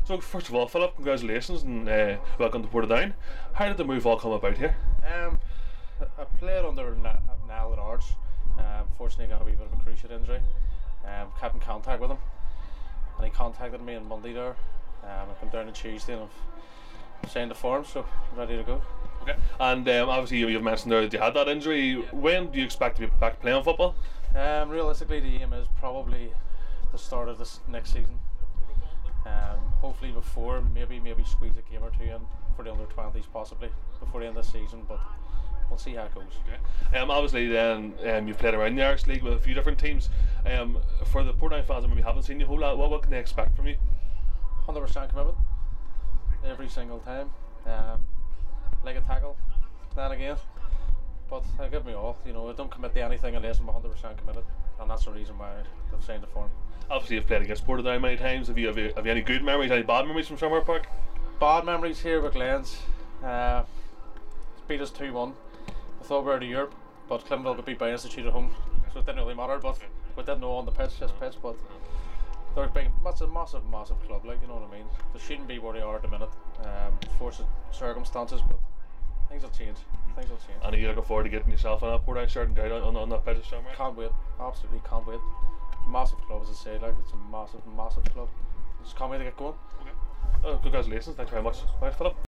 So first of all, Philip, congratulations and welcome to Portadown. How did the move all come about here? I played under Niall at Ards. Fortunately, I got a wee bit of a cruciate injury. Kept in contact with him, and he contacted me on Monday there. I come down on Tuesday and I've signed the form, so I'm ready to go. Okay. And obviously you've mentioned there that you had that injury. When do you expect to be back playing football? Realistically, the aim is probably the start of this next season. Hopefully before, maybe squeeze a game or two in for the under-20s possibly before the end of the season, but we'll see how it goes. Okay. Obviously then you've played around the Irish League with a few different teams. For the Portadown fans that maybe haven't seen you a whole lot, what can they expect from you? 100% commitment every single time. Like a tackle, then again. But I give me all. I don't commit to anything unless I'm 100% committed, and that's the reason why I've signed the form. Obviously you've played against Portadown many times. Have you any good memories, any bad memories from Shamrock Park? Bad memories here with Glens. Beat us 2-1. I thought we were to Europe, but Clintonville got beat by Institute at home, so it didn't really matter. But we didn't know on the pitch, but they're a big, massive club. Like, you know what I mean. They shouldn't be where they are at the minute. Fortunate circumstances, but things will change. And are you looking forward to getting yourself on that Portadown shirt and go out on that pitch at Shamrock? Can't wait. Absolutely can't wait. Massive club, as I say. Like, it's a massive club. Just can't wait to get going. Okay. Congratulations. Thank you very much. Right, Philip.